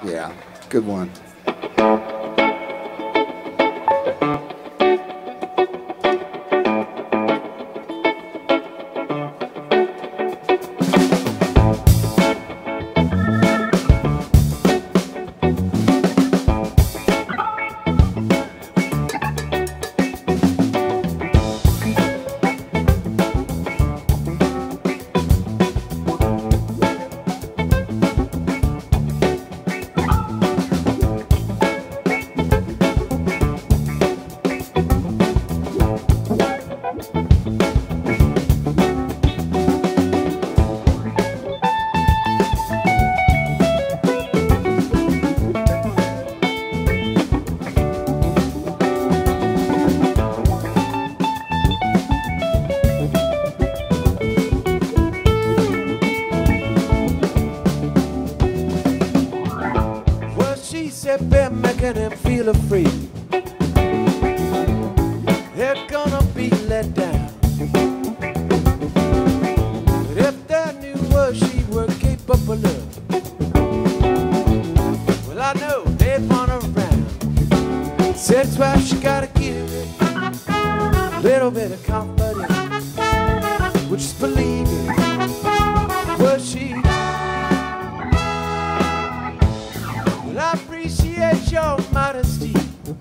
Yeah, good one. Making them feel afraid they're gonna be let down. But if they knew what she were capable of, well, I know they'd run around. So that's why she gotta give it a little bit of confidence, which is believing what she. Well, I appreciate your modesty.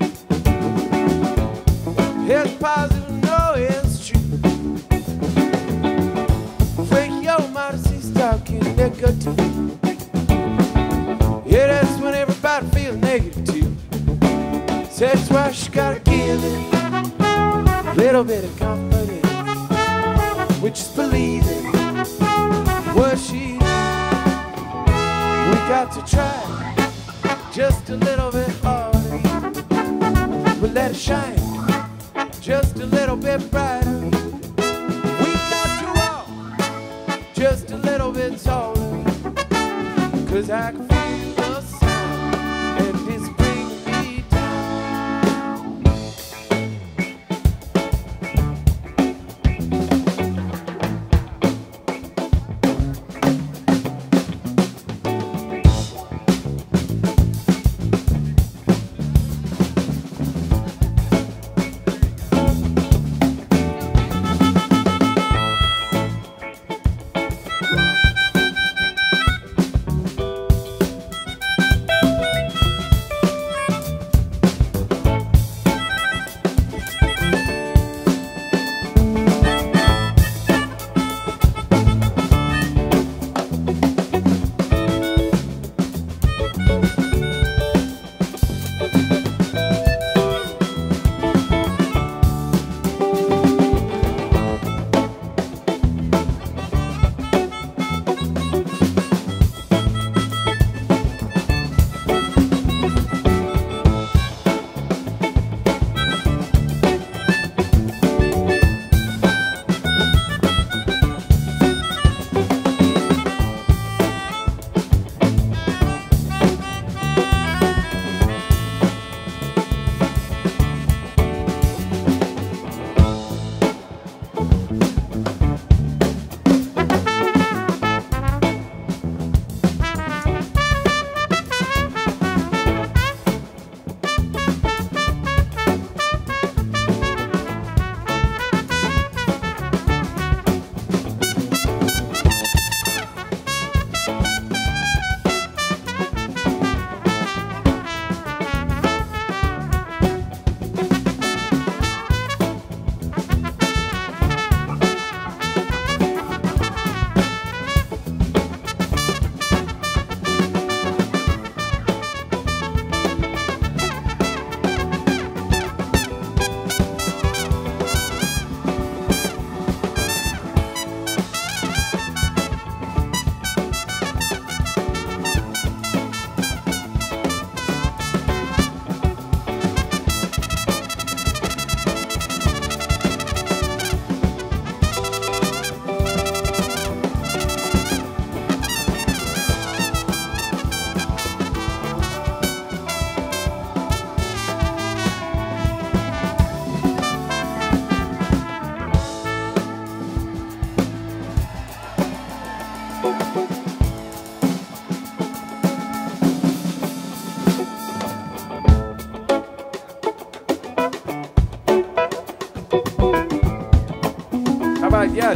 It's positive, no, it's true. When your modesty start getting negative, yeah, that's when everybody feels negative too. So that's why she gotta give it a little bit of confidence, which is believing what she. We got to try just a little bit harder, but let it shine just a little bit brighter. We got to walk just a little bit taller, 'cause I can feel the sound and it's bringing me down.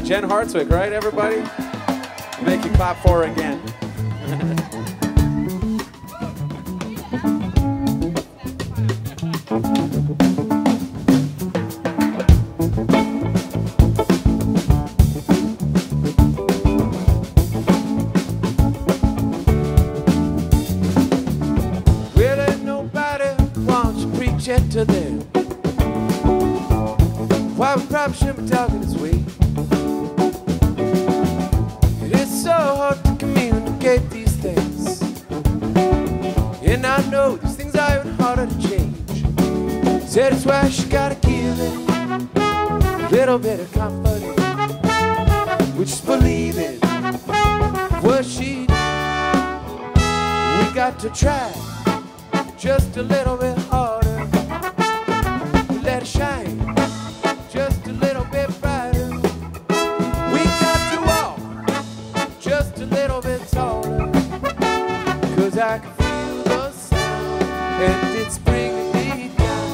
Jen Hartswick, right, everybody? Make you clap for her again. Well, ain't nobody wants to preach it to them. Why we probably shouldn't be talking this way. It is so hard to communicate these things, and I know these things are even harder to change. Said it's why she gotta give it a little bit of confidence, which is believing what she did. We got to try just a little bit harder, let it shine just a little bit brighter. We got to walk just a little bit taller, 'cause I can feel the sound and it's bringing me down.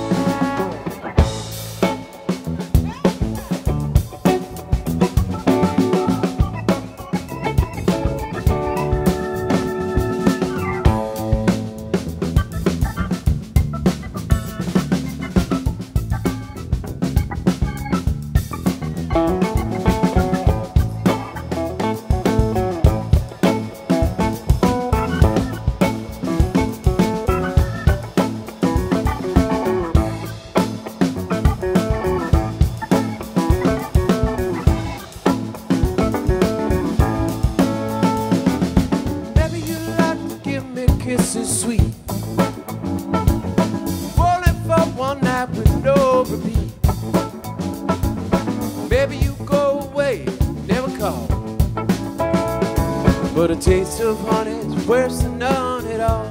Kisses sweet, falling for one night with no repeat. Maybe you go away, never call, but a taste of honey is worse than none at all.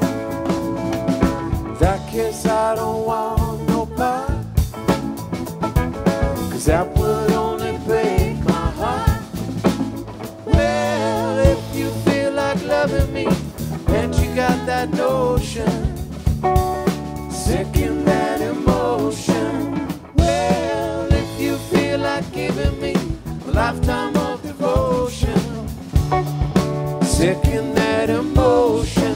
That kiss I don't want no part, 'cause that would only break my heart. Well, if you feel like loving me and you got that notion, sick in that emotion. Well, if you feel like giving me a lifetime of devotion, sick in that emotion.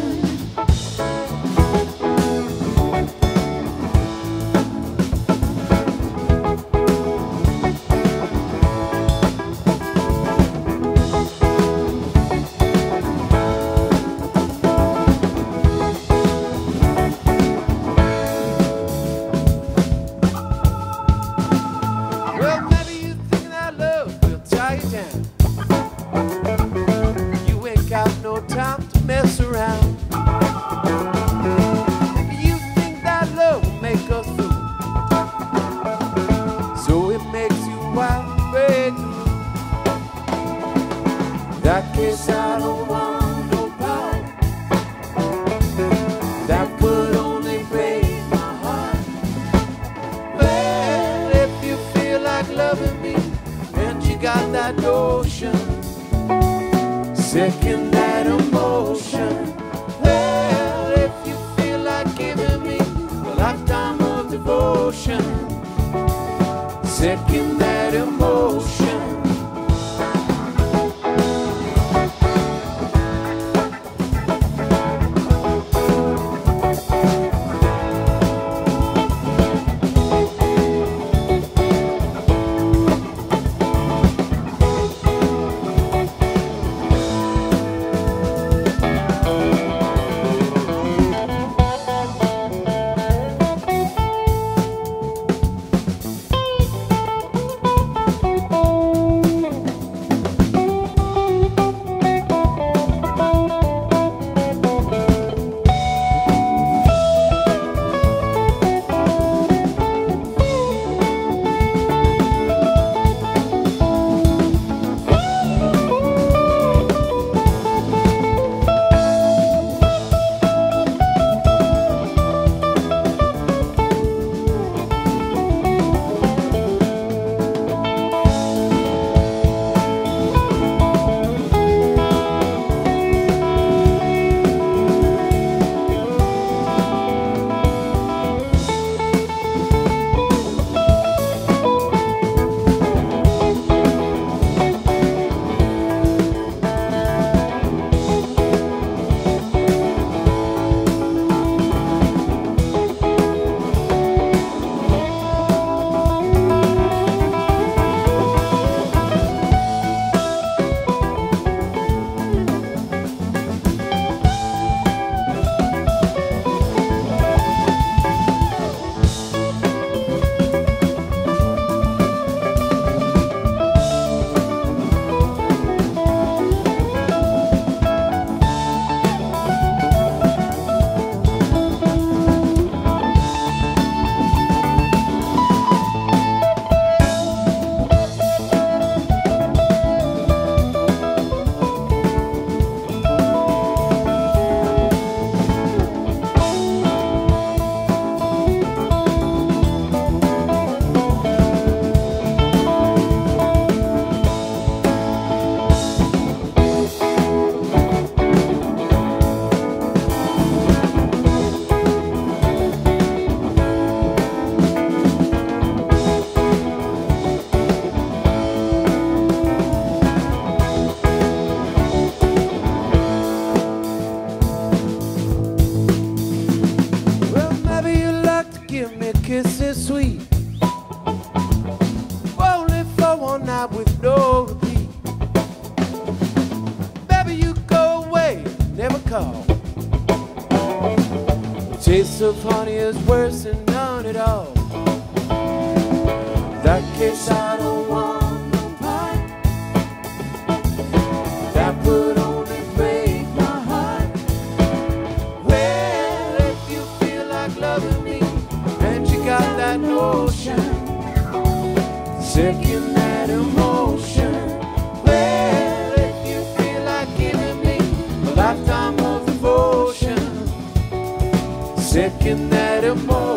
sweet. Only for one night with no repeat. Baby, you go away, never call. The taste of honey is worse than none at all. In that case, I don't want no pie. That would only break my heart. Well, if you feel like loving me, and you got that notion, sick in that emotion. Well, if you feel like giving me a lifetime of devotion, sick in that emotion.